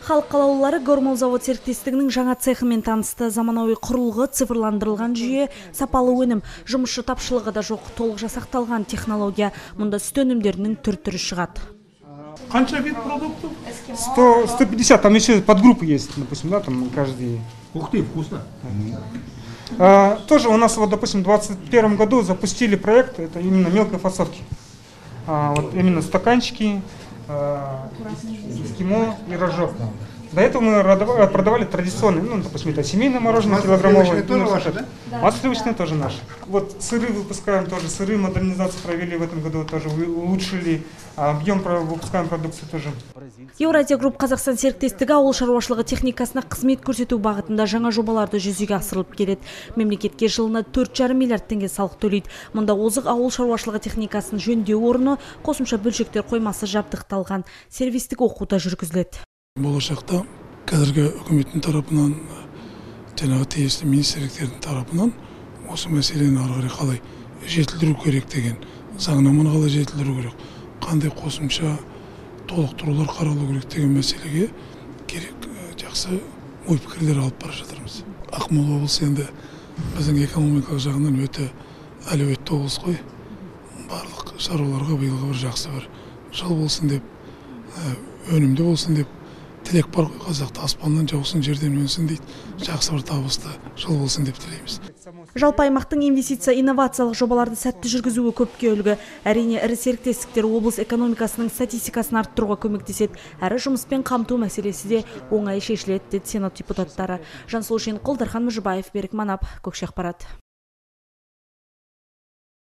Халық қалаулылары Гормол завод серіктестігінің жаңа цехымен танысты. Заманауи құрылғы, цифрландырылған жүйе, сапалы өнім, жұмысшы тапшылығы да жоқ, толық жасақталған технология. Мұнда сүт өнімдерінің түр-түрі шығады. Қанша вид продуктов? 150, там еще подгруппы есть, допустим, да, там каждый. Ух ты, вкусно. Тоже у нас, вот, допустим, в 2021 году запустили проект, это именно мелкой фасовки. Вот именно стаканчики, эскимо и рожок. До этого мы продавали традиционные, ну, допустим, это семейное мороженое килограммовое. Тоже ваше, да? Масло сливочное тоже наше. Вот сыры выпускаем тоже, сыры модернизацию провели в этом году, тоже улучшили, объем выпускаем продукции тоже. Евразия Групп Қазақстан серіктестігі ауыл шаруашылығы техникасына қызмет көрсету бағытында жаңа жобаларды жүзеге асырылып келеді. Мемлекетке жылына 4,5 миллиард теңге салық төлейді. Мұнда озық ауыл шаруашылығы техникасын жөндеу орны, қосымша бөлшектер қоймасы жабдықталған, сервистік оқу да жүргізіледі. Болашақта қазіргі үкіметтің тарапынан, жаңағы тиісті министрліктердің тарапынан осы мәселені ары қарай қалай жетілдіру керек деген, заңнаманы қалай жетілдіру керек, қандай қосымша толықтырулар қаралу керек деген мәселеге керек жақсы ой пікірлер алып бара жатырмыз. Ақмола облысы енді біздің экономикалық жағынан өте әлеуетті облыс қой. Барлық шаруаларға биылғы бір жақсы бір жыл болсын деп, өнімді болсын деп тілек бар ғой, қазақта аспаннан жаусын, жерден өнсін дейді. Жақсы бір табысты жыл болсын деп тілейміз. Жалпы аймақтың инвестиция инновациялық жобаларды сәтті жүргізуі көпке үлгі. Әрине, ірі серіктестіктер облыс экономикасының статистикасын арттыруға көмектеседі. Әрі жұмыспен қамту мәселесі де оңай шешіледі, деді Сенат депутаттары. Жансұлу Шенқұл, Дархан Мүжібаев, Берік Манап, Көкше ақпарат.